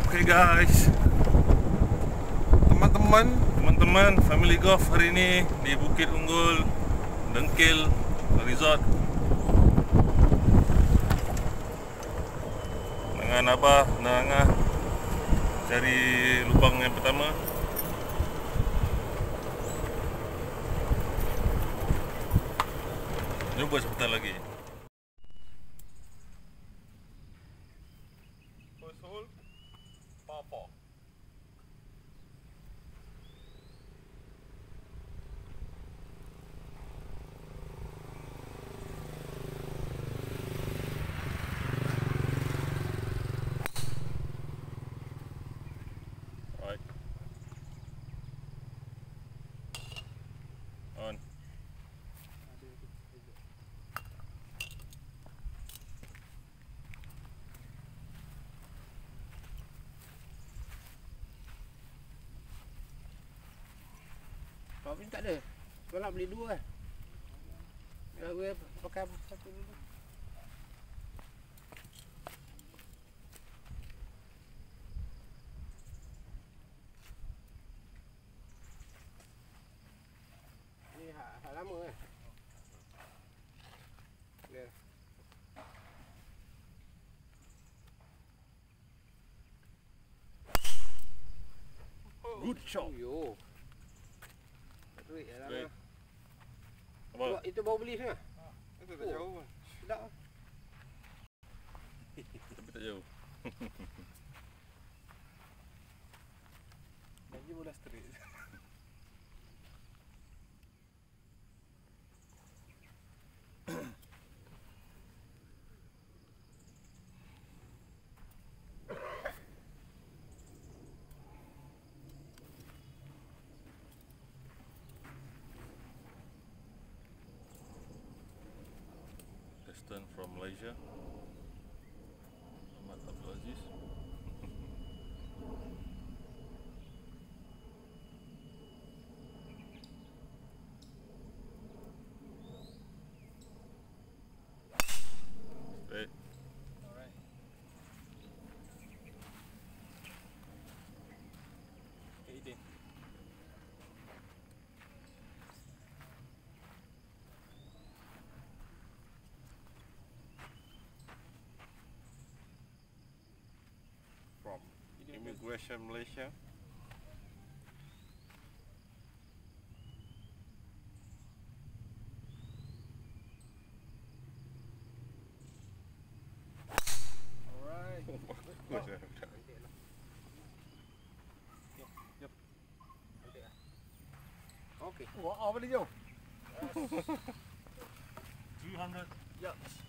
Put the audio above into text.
Okay guys, teman-teman family golf hari ini di Bukit Unggul Dengkil Resort dengan Abah dan Angah cari lubang yang pertama. Jumpa sebentar lagi. First hole, par 4. Right. On. Tapi tak ada. Kau nak beli dua kan? Kalau gue pakai satu dulu. Ni hak lama kan? Dia. Good shot. Yo. Duit Baik. lah. Apa? Itu baru beli sana. Itu tak jauh pun. Sedap. Tapi tak jauh. Lagi bola straight. Destin from Malaysia, Ahmad Abdul Aziz. Straight. Alright. Okay, From Immigration Malaysia. Alright. Bagus lah. Okey. Wah, apa dia jauh? 300 yards.